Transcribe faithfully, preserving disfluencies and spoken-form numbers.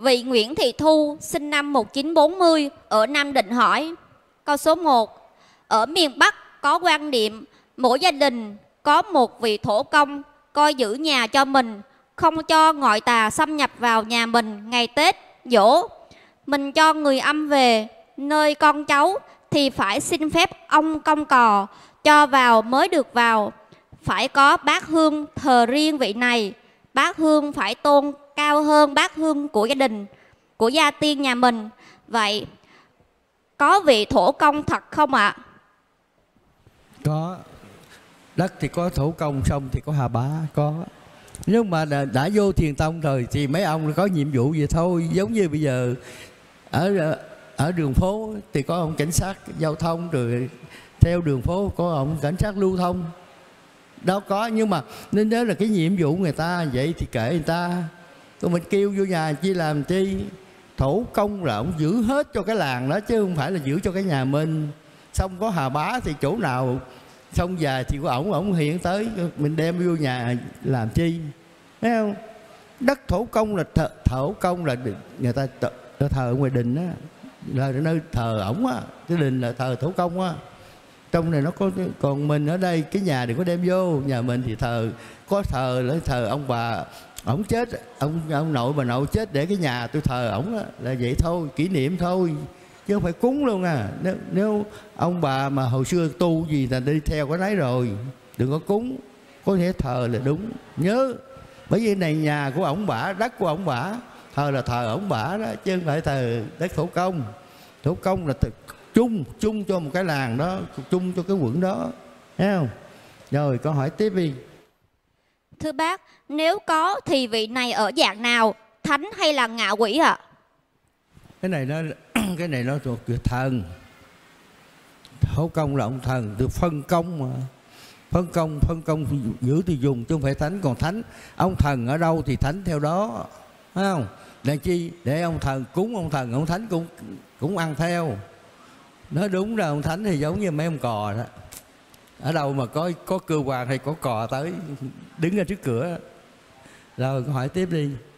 Vị Nguyễn Thị Thu sinh năm một nghìn chín trăm bốn mươi ở Nam Định hỏi. Câu số một. Ở miền Bắc có quan niệm mỗi gia đình có một vị thổ công coi giữ nhà cho mình, không cho ngoại tà xâm nhập vào nhà mình ngày Tết, Giỗ. Mình cho người âm về nơi con cháu thì phải xin phép ông công cò cho vào mới được vào. Phải có bát hương thờ riêng vị này. Bát hương phải tôn cao hơn bát hương của gia đình, của gia tiên nhà mình. Vậy có vị thổ công thật không ạ? Có. Đất thì có thổ công, sông thì có Hà Bá, có. Nhưng mà đã, đã vô Thiền Tông rồi thì mấy ông có nhiệm vụ vậy thôi. Giống như bây giờ ở ở đường phố thì có ông cảnh sát giao thông, rồi theo đường phố có ông cảnh sát lưu thông. Đó có, nhưng mà nên đó là cái nhiệm vụ người ta, vậy thì kệ người ta. Còn mình kêu vô nhà chi làm chi. Thổ công là ông giữ hết cho cái làng đó, chứ không phải là giữ cho cái nhà mình. Xong có Hà Bá thì chỗ nào xong dài thì của ổng, ổng hiện tới, mình đem vô nhà làm chi, thấy không? Đất thổ công là thờ, thổ công là người ta thờ ở ngoài đình á, là nơi thờ ổng á, cái đình là thờ thổ công á. Trong này nó có, còn mình ở đây cái nhà đừng có đem vô, nhà mình thì thờ, có thờ lấy thờ ông bà, ổng chết, ông ông nội bà nội chết để cái nhà tôi thờ ổng á, là vậy thôi, kỷ niệm thôi, chứ không phải cúng luôn à. Nếu, nếu ông bà mà hồi xưa tu gì là đi theo cái đấy rồi, đừng có cúng, có thể thờ là đúng. Nhớ, bởi vì này nhà của ổng bả, đất của ổng bả, thờ là thờ ổng bả đó, chứ không phải thờ đất thổ công. Thổ công là chung, chung cho một cái làng đó, chung cho cái quận đó, thấy không? Rồi câu hỏi tiếp đi. Thưa bác, nếu có thì vị này ở dạng nào, thánh hay là ngạ quỷ ạ? À? Cái này nó cái này nó thuộc về thần. Thổ công là ông thần, được phân công mà. Phân công, phân công giữ thì dùng chứ không phải thánh. Còn thánh, ông thần ở đâu thì thánh theo đó, thấy không? Để chi? Để ông thần cúng ông thần, ông thánh cũng cũng ăn theo. Nói đúng là ông thánh thì giống như mấy ông cò đó. Ở đâu mà có có cơ quan hay có cò tới đứng ở trước cửa. Rồi hỏi tiếp đi.